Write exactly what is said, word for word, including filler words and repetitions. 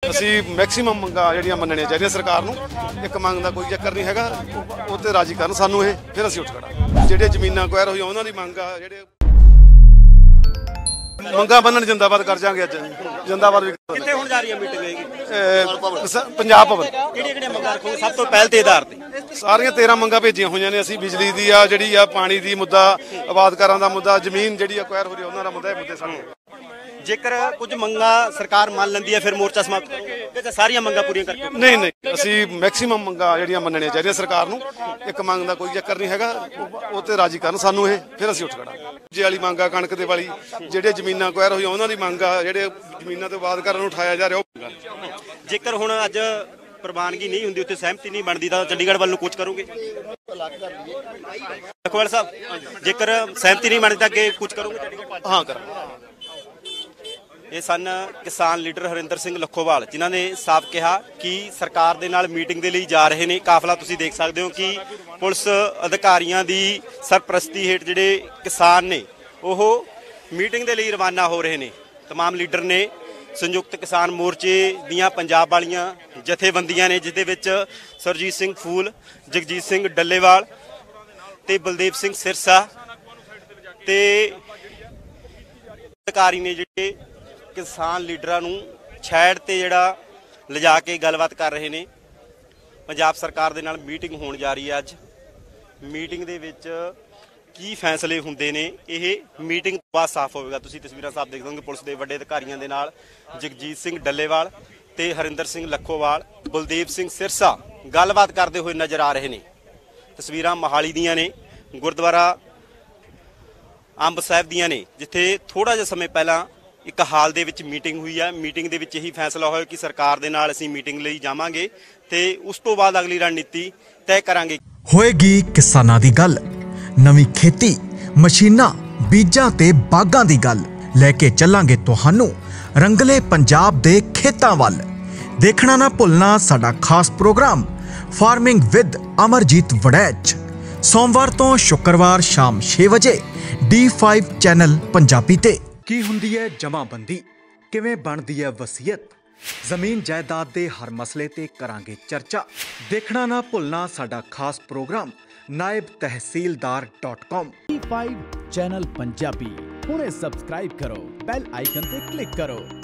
ਅਸੀਂ ਮੈਕਸੀਮਮ ਮੰਗਾਂ ਜਿਹੜੀਆਂ ਮੰਨਣੀਆਂ ਚਾਹੀਦੀਆਂ ਸਰਕਾਰ ਨੂੰ। ਇੱਕ ਮੰਗ ਦਾ ਕੋਈ ਚੱਕਰ ਨਹੀਂ ਹੈਗਾ, ਉਹ ਤੇ ਰਾਜੀ ਕਰਨ ਸਾਨੂੰ ਇਹ, ਫਿਰ ਅਸੀਂ ਉੱਠ ਖੜਾਂਗੇ। ਜਿਹੜੇ ਜ਼ਮੀਨਾਂ ਅਕਵਾਇਰ ਹੋਈਆਂ ਉਹਨਾਂ ਦੀ ਮੰਗ ਆ, ਜਿਹੜੇ ਮੰਗਾਂ ਬੰਨਣ ਜਿੰਦਾਬਾਦ ਕਰ ਜਾਾਂਗੇ। ਅੱਜ ਜਿੰਦਾਬਾਦ ਵੀ ਕਿੱਥੇ ਹੁਣ ਜਾ ਰਹੀ ਹੈ ਮੀਟਿੰਗ ਹੈਗੀ? ਪੰਜਾਬ ਭਵਨ। ਕਿਹੜੀਆਂ ਕਿਹੜੀਆਂ ਮੰਗਾਂ ਰੱਖੋਗੇ ਸਭ ਤੋਂ ਪਹਿਲ ਤੇ ਆਧਾਰ ਤੇ? ਸਾਰੀਆਂ ਤੇਰਾਂ ਮੰਗਾਂ ਭੇਜੀਆਂ ਹੋਈਆਂ ਨੇ ਅਸੀਂ। ਬਿਜਲੀ ਦੀ ਆ, ਜਿਹੜੀ ਆ ਪਾਣੀ ਦੀ ਮੁੱਦਾ, ਆਬਾਦਕਾਰਾਂ ਦਾ ਮੁੱਦਾ, ਜ਼ਮੀਨ ਜਿਹੜੀ ਅਕਵਾਇਰ ਹੋ ਰਹੀ ਉਹਨਾਂ ਦਾ ਮੁੱਦਾ, ਇਹ ਮੁੱਦੇ ਸਾਨੂੰ। ਜੇਕਰ ਕੁਝ ਮੰਗਾਂ ਸਰਕਾਰ ਮੰਨ ਲੈਂਦੀ ਹੈ ਫਿਰ ਮੋਰਚਾ ਸਮਾਪਤ ਕਰੋਗੇ ਜਾਂ ਸਾਰੀਆਂ ਮੰਗਾਂ ਪੂਰੀਆਂ ਕਰਕੇ? ਨਹੀਂ ਨਹੀਂ, ਅਸੀਂ ਮੈਕਸੀਮਮ ਮੰਗਾਂ ਜਿਹੜੀਆਂ ਮੰਨਣੀਆਂ ਚਾਹੀਦੀਆਂ ਸਰਕਾਰ ਨੂੰ। ਇੱਕ ਮੰਗ ਦਾ ਕੋਈ ਚੱਕਰ ਨਹੀਂ ਹੈਗਾ, ਉਹ ਤੇ ਰਾਜੀ ਕਰਨ ਸਾਨੂੰ ਇਹ, ਫਿਰ ਅਸੀਂ ਉੱਠ ਖੜਾਂਗੇ। ਜੇ ਵਾਲੀ ਮੰਗ ਆ ਕਣਕ ਦੇ ਵਾਲੀ, ਜਿਹੜੇ ਜ਼ਮੀਨਾਂ ਅਕਵਾਇਰ ਹੋਈਆਂ ਉਹਨਾਂ ਦੀ ਮੰਗ ਆ, ਜਿਹੜੇ ਜ਼ਮੀਨਾਂ ਤੋਂ ਆਬਾਦਕਾਰਾਂ ਨੂੰ ਉਠਾਇਆ ਜਾ ਰਿਹਾ ਉਹ। ਜੇਕਰ ਹੁਣ ਅੱਜ ਪ੍ਰਵਾਨਗੀ ਨਹੀਂ ਹੁੰਦੀ, ਉੱਥੇ ਸਹਿਮਤੀ ਨਹੀਂ ਬਣਦੀ ਤਾਂ ਚੰਡੀਗੜ੍ਹ ਵੱਲ ਨੂੰ ਕੂਚ ਕਰੋਗੇ? ਲਖਵਾਲ ਸਾਹਿਬ, ਜੇਕਰ ਸਹਿਮਤੀ ਨਹੀਂ ਬਣਦੀ ਤਾਂ ਅੱਗੇ ਕੂਚ ਕਰੋਗੇ ਚੰਡੀਗੜ੍ਹ? ਹਾਂ ਕਰਾਂਗੇ। ਇਹ ਸਨ ਕਿਸਾਨ ਲੀਡਰ ਹਰਿੰਦਰ ਸਿੰਘ ਲੱਖੋਵਾਲ, ਜਿਨ੍ਹਾਂ ਨੇ ਸਾਫ਼ ਕਿਹਾ ਕਿ ਸਰਕਾਰ ਦੇ ਨਾਲ ਮੀਟਿੰਗ ਦੇ ਲਈ ਜਾ ਰਹੇ ਨੇ। ਕਾਫਲਾ ਤੁਸੀਂ ਦੇਖ ਸਕਦੇ ਹੋ ਕਿ ਪੁਲਿਸ ਅਧਿਕਾਰੀਆਂ ਦੀ ਸਰਪ੍ਰਸਤੀ ਹੇਠ ਜਿਹੜੇ ਕਿਸਾਨ ਨੇ ਉਹ ਮੀਟਿੰਗ ਦੇ ਲਈ ਰਵਾਨਾ ਹੋ ਰਹੇ ਨੇ। ਤਮਾਮ ਲੀਡਰ ਨੇ। ਸੰਯੁਕਤ ਕਿਸਾਨ ਮੋਰਚੇ ਦੀਆਂ ਪੰਜਾਬ ਵਾਲੀਆਂ ਜਥੇਬੰਦੀਆਂ ਨੇ, ਜਿਸ ਦੇ ਵਿੱਚ ਸਰਜੀਤ ਸਿੰਘ ਫੂਲ, ਜਗਜੀਤ ਸਿੰਘ ਡੱਲੇਵਾਲ ਤੇ ਬਲਦੇਵ ਸਿੰਘ ਸਿਰਸਾ ਤੇ ਅਧਿਕਾਰੀ ਨੇ ਜਿਹੜੇ ਕਿਸਾਨ ਲੀਡਰਾਂ ਨੂੰ ਛੇੜ ਤੇ ਜਿਹੜਾ ਲਿਜਾ ਕੇ ਗੱਲਬਾਤ ਕਰ ਰਹੇ ਨੇ। ਪੰਜਾਬ ਸਰਕਾਰ ਦੇ ਨਾਲ ਮੀਟਿੰਗ ਹੋਣ ਜਾ ਰਹੀ ਹੈ ਅੱਜ। ਮੀਟਿੰਗ ਦੇ ਵਿੱਚ ਕੀ ਫੈਸਲੇ ਹੁੰਦੇ ਨੇ ਇਹ ਮੀਟਿੰਗ ਤੋਂ ਬਾਅਦ ਸਾਫ਼ ਹੋਵੇਗਾ। ਤੁਸੀਂ ਤਸਵੀਰਾਂ ਸਾਫ਼ ਦੇਖ ਸਕਦੇ ਹੋ, ਪੁਲਿਸ ਦੇ ਵੱਡੇ ਅਧਿਕਾਰੀਆਂ ਦੇ ਨਾਲ ਜਗਜੀਤ ਸਿੰਘ ਡੱਲੇਵਾਲ ਤੇ ਹਰਿੰਦਰ ਸਿੰਘ ਲੱਖੋਵਾਲ, ਬਲਦੇਵ ਸਿੰਘ ਸਿਰਸਾ ਗੱਲਬਾਤ ਕਰਦੇ ਹੋਏ ਨਜ਼ਰ ਆ ਰਹੇ ਨੇ। ਤਸਵੀਰਾਂ ਮੋਹਾਲੀ ਦੀਆਂ ਨੇ, ਗੁਰਦੁਆਰਾ ਅੰਬ ਸਾਹਿਬ ਦੀਆਂ ਨੇ, ਜਿੱਥੇ ਥੋੜਾ ਜਿਹਾ ਸਮੇਂ ਪਹਿਲਾਂ ਇੱਕ ਹਾਲ ਦੇ ਵਿੱਚ ਮੀਟਿੰਗ ਹੋਈ ਹੈ। ਮੀਟਿੰਗ ਦੇ ਵਿੱਚ ਇਹੀ ਫੈਸਲਾ ਹੋਇਆ ਕਿ ਸਰਕਾਰ ਦੇ ਨਾਲ ਅਸੀਂ ਮੀਟਿੰਗ ਲਈ ਜਾਵਾਂਗੇ ਤੇ ਉਸ ਤੋਂ ਬਾਅਦ ਅਗਲੀ ਰਣਨੀਤੀ ਤੈਅ ਕਰਾਂਗੇ। ਹੋਏਗੀ ਕਿਸਾਨਾਂ ਦੀ ਗੱਲ, ਨਵੀਂ ਖੇਤੀ, ਮਸ਼ੀਨਾਂ, ਬੀਜਾਂ ਤੇ ਬਾਗਾਂ ਦੀ ਗੱਲ ਲੈ ਕੇ ਚੱਲਾਂਗੇ ਤੁਹਾਨੂੰ ਰੰਗਲੇ ਪੰਜਾਬ ਦੇ ਖੇਤਾਂ ਵੱਲ। ਦੇਖਣਾ ਨਾ ਭੁੱਲਣਾ ਸਾਡਾ ਖਾਸ programme farming with Amarjeet Waraich, ਸੋਮਵਾਰ ਤੋਂ ਸ਼ੁੱਕਰਵਾਰ ਸ਼ਾਮ ਛੇ ਵਜੇ ਡੀ ਫਾਈਵ ਚੈਨਲ ਪੰਜਾਬੀ ਤੇ। ਕੀ ਹੁੰਦੀ ਹੈ ਜਮਾਬੰਦੀ, ਕਿਵੇਂ ਬਣਦੀ ਹੈ ਵਸੀਅਤ, ਜ਼ਮੀਨ ਜਾਇਦਾਦ ਦੇ ਹਰ ਮਸਲੇ ਤੇ ਕਰਾਂਗੇ ਚਰਚਾ। ਦੇਖਣਾ ਨਾ ਭੁੱਲਣਾ ਸਾਡਾ ਖਾਸ programme Naib Tehsildar dot com. D five channel Punjabi ਹੁਣੇ ਸਬਸਕ੍ਰਾਈਬ ਕਰੋ, ਬੈਲ ਆਈਕਨ ਤੇ ਕਲਿੱਕ ਕਰੋ।